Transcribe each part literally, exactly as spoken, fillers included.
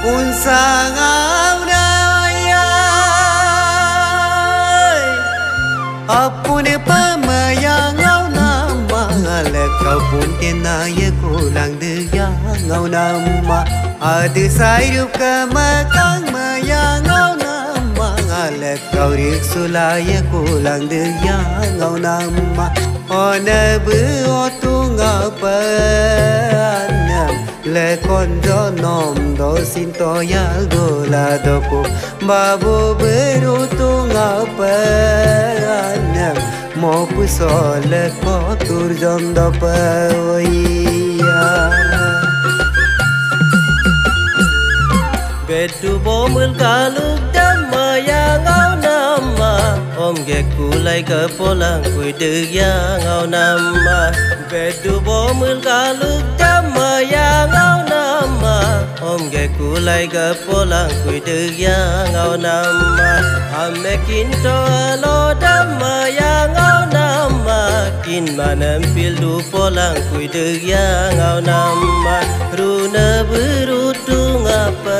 unsang aunayai apune pamayang au nama kau pun tenaya kulang dia ngau nama adu sayup kemakang mayang au nama kau riksulaya kulang dia ngau nama ona bu otung apa le konjo nom do sinto ya gola dopo babu berutung apa mo pusole ko turjon dopo iya bedu bomul kaluk damaya ngau nama om ge kulai ke polang kui deya ngau nama bedu bomul kaluk damaya ngau nama om ge kulai ke polang kui deya ngau nama ame kinto lo damaya ngau nama kin manam pildu polang kui deya ngau nama runa berutung apa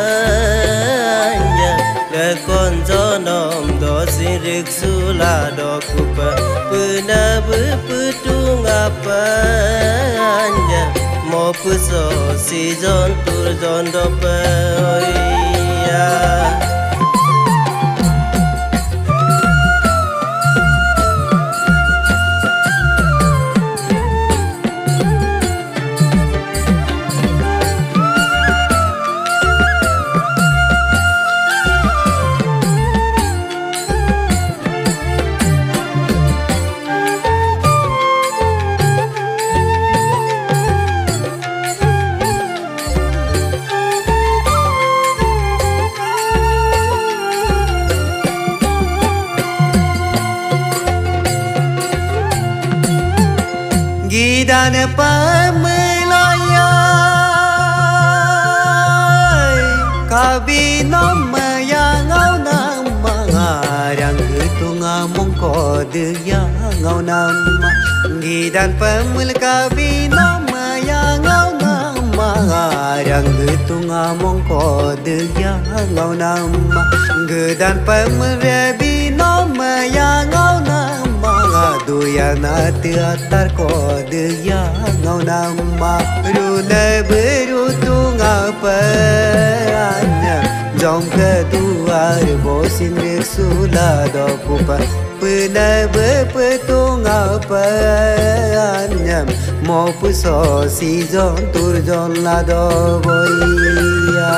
le konjo nom do sirik sula do kupa puna beputung apa anja mo puso si jon tur jon do pa iya gidan pamelayai kabino mayang au nama ngarang hitung among kode yang au nama gidan pamel kabino mayang au nama ngarang hitung among kode yang au nama gidan pamel rebino mayang au nama Duyana teatar kode yang ngau nama runa berutung apa jom kedua bosin bersula do kupa pena bepetung apa mau puso si jon tur jon la do boya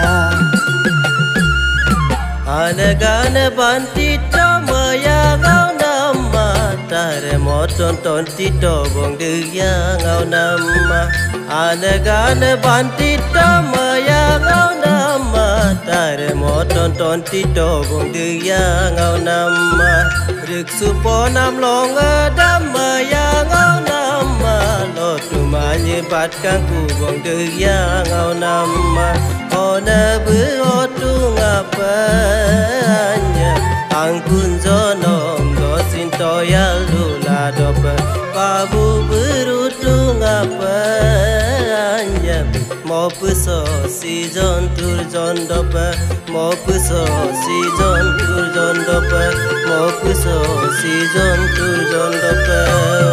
anagana bantita maya ngau tare moton ton tito bong dia ngau nama anagana bantita maya ngau nama tare moton ton tito bong dia ngau nama riksu ponam longa damaya ngau nama lo tu menyebatkan ku bong dia ngau nama ona bu otu ngapanya angkun zonom toyal dula dopa babu berutung apa anya mau puso si jon tur jon dopa mau puso si jon tur jon dopa mau puso si jon tur jon dopa